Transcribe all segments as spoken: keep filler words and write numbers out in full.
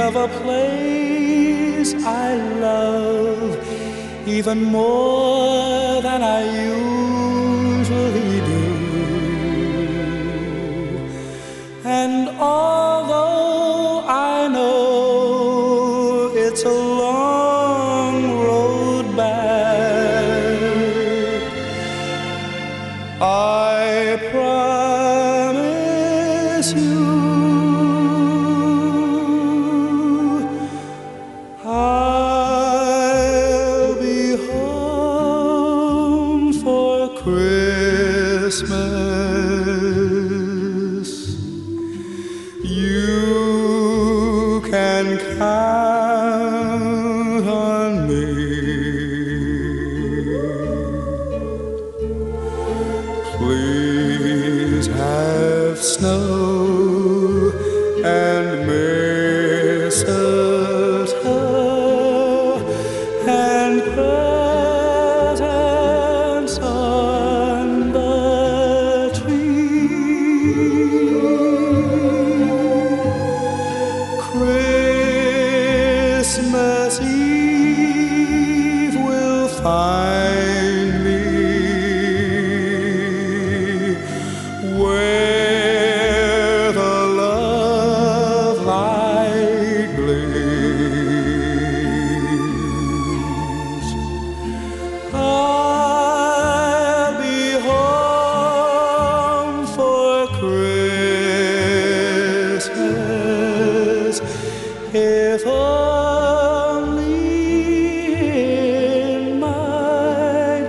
of a place I love even more than I usually do. And although I know it's a long road back, I promise you I'll be home for Christmas. You can count on me. Please have snow and mistletoe and presents on the tree. Christmas Eve will find me where the love light gleams. I'll be home for Christmas, if only in my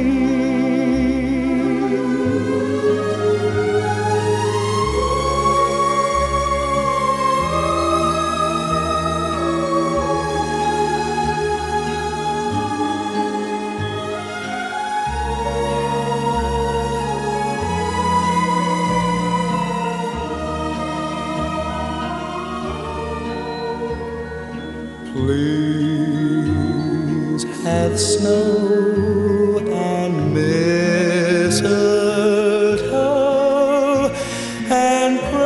Please have snow and mistletoe and